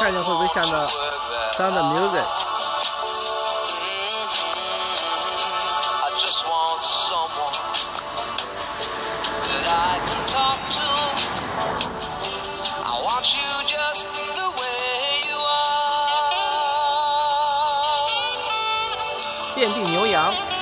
看见会不会像个 Sound Music？ 遍地牛羊。